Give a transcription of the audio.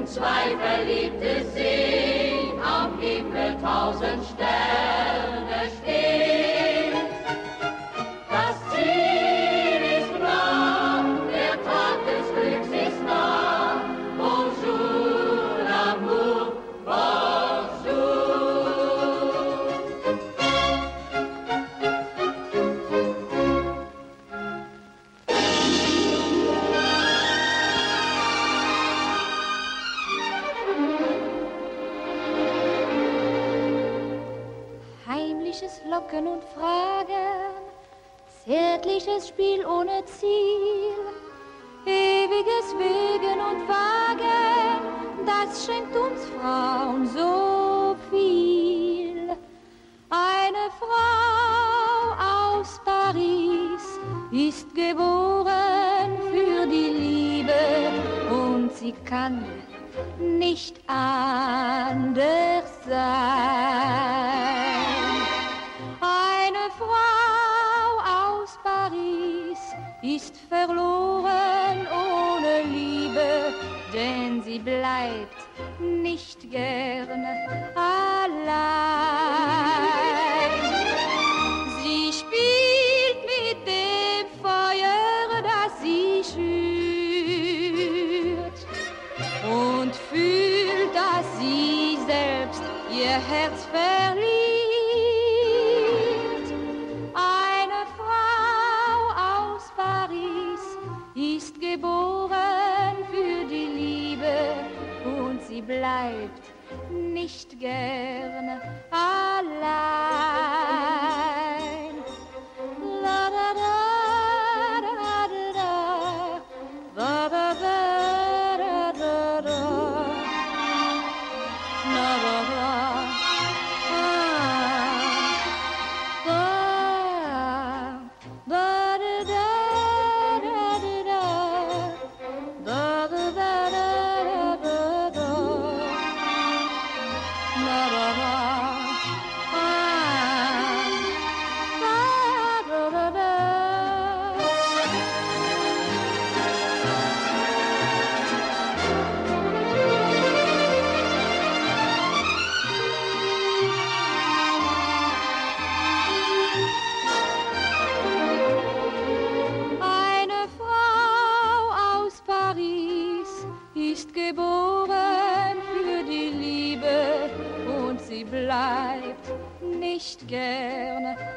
und zwei verliebte sehen, am Himmel 1000 Sterne stehen. Das Ziel ist nah, der Tag des Glücks ist nah. Bonjour, l'amour, bonjour. Heimliches Locken und Fragen, zärtliches Spiel ohne Ziel, ewiges Wegen und Wagen, das schenkt uns Frauen so viel. Eine Frau aus Paris ist geboren für die Liebe und sie kann nicht anders sein. Eine Frau aus Paris ist verloren ohne Liebe, denn sie bleibt nicht gern allein. Sie spielt mit dem Feuer, das sie schürt, und fühlt, dass sie selbst ihr Herz verliert. Eine Frau aus Paris ist geboren für die Liebe und sie bleibt nicht gern allein. La da da da da da da da da da geboren für die Liebe und sie bleibt nicht gern